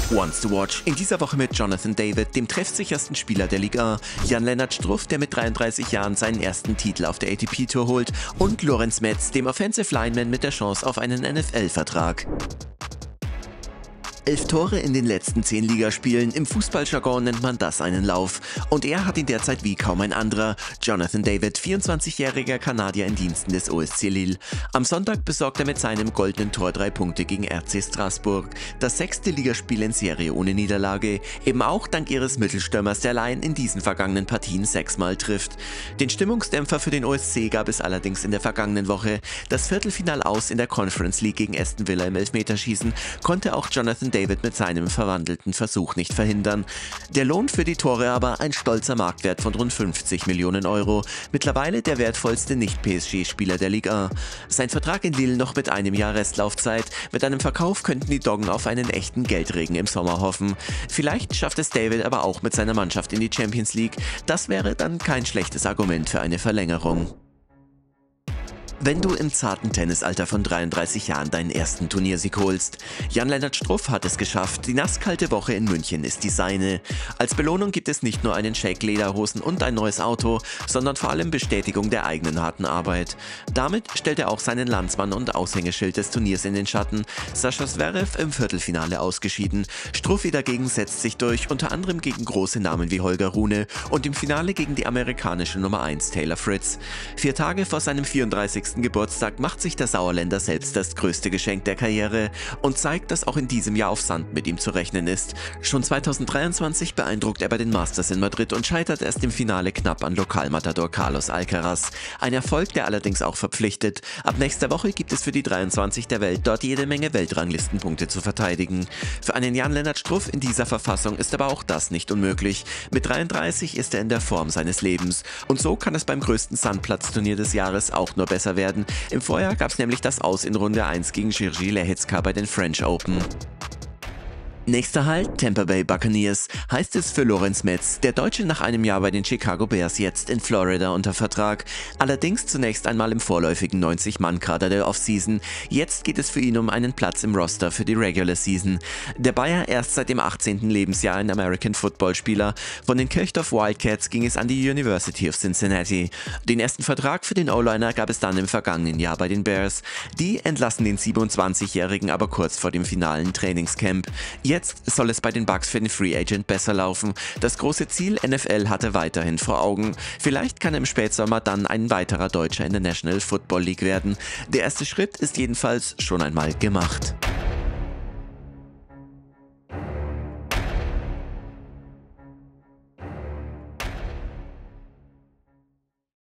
Ones to watch. In dieser Woche mit Jonathan David, dem treffsichersten Spieler der Liga, Jan-Lennart Struff, der mit 33 Jahren seinen ersten Titel auf der ATP-Tour holt, und Lorenz Metz, dem Offensive Lineman mit der Chance auf einen NFL-Vertrag. 11 Tore in den letzten 10 Ligaspielen, im Fußballjargon nennt man das einen Lauf. Und er hat ihn derzeit wie kaum ein anderer. Jonathan David, 24-jähriger Kanadier in Diensten des OSC Lille. Am Sonntag besorgt er mit seinem goldenen Tor 3 Punkte gegen RC Straßburg. Das 6. Ligaspiel in Serie ohne Niederlage. Eben auch dank ihres Mittelstürmers, der allein in diesen vergangenen Partien 6-mal trifft. Den Stimmungsdämpfer für den OSC gab es allerdings in der vergangenen Woche. Das Viertelfinal aus in der Conference League gegen Aston Villa im Elfmeterschießen konnte auch Jonathan David mit seinem verwandelten Versuch nicht verhindern. Der Lohn für die Tore aber ein stolzer Marktwert von rund 50 Millionen Euro. Mittlerweile der wertvollste Nicht-PSG-Spieler der Liga. Sein Vertrag in Lille noch mit einem Jahr Restlaufzeit. Mit einem Verkauf könnten die Doggen auf einen echten Geldregen im Sommer hoffen. Vielleicht schafft es David aber auch mit seiner Mannschaft in die Champions League. Das wäre dann kein schlechtes Argument für eine Verlängerung. Wenn du im zarten Tennisalter von 33 Jahren deinen ersten Turniersieg holst. Jan-Lennart Struff hat es geschafft. Die nasskalte Woche in München ist die seine. Als Belohnung gibt es nicht nur einen Shake Lederhosen und ein neues Auto, sondern vor allem Bestätigung der eigenen harten Arbeit. Damit stellt er auch seinen Landsmann und Aushängeschild des Turniers in den Schatten. Sascha Zverev im Viertelfinale ausgeschieden. Struffi dagegen setzt sich durch, unter anderem gegen große Namen wie Holger Rune und im Finale gegen die amerikanische Nummer 1 Taylor Fritz. 4 Tage vor seinem 34. Geburtstag macht sich der Sauerländer selbst das größte Geschenk der Karriere und zeigt, dass auch in diesem Jahr auf Sand mit ihm zu rechnen ist. Schon 2023 beeindruckt er bei den Masters in Madrid und scheitert erst im Finale knapp an Lokalmatador Carlos Alcaraz. Ein Erfolg, der allerdings auch verpflichtet. Ab nächster Woche gibt es für die 23 der Welt dort jede Menge Weltranglistenpunkte zu verteidigen. Für einen Jan-Lennart Struff in dieser Verfassung ist aber auch das nicht unmöglich. Mit 33 ist er in der Form seines Lebens. Und so kann es beim größten Sandplatzturnier des Jahres auch nur besser werden. Im Vorjahr gab es nämlich das Aus in Runde 1 gegen Jiří Lehecka bei den French Open. Nächster Halt, Tampa Bay Buccaneers, heißt es für Lorenz Metz, der Deutsche nach einem Jahr bei den Chicago Bears jetzt in Florida unter Vertrag. Allerdings zunächst einmal im vorläufigen 90-Mann-Kader der Offseason. Jetzt geht es für ihn um einen Platz im Roster für die Regular Season. Der Bayer erst seit dem 18. Lebensjahr ein American Football-Spieler. Von den Kirchdorf Wildcats ging es an die University of Cincinnati. Den ersten Vertrag für den O-Liner gab es dann im vergangenen Jahr bei den Bears. Die entlassen den 27-Jährigen aber kurz vor dem finalen Trainingscamp. Jetzt soll es bei den Bucks für den Free Agent besser laufen. Das große Ziel NFL hat er weiterhin vor Augen. Vielleicht kann im Spätsommer dann ein weiterer Deutscher in der National Football League werden. Der erste Schritt ist jedenfalls schon einmal gemacht.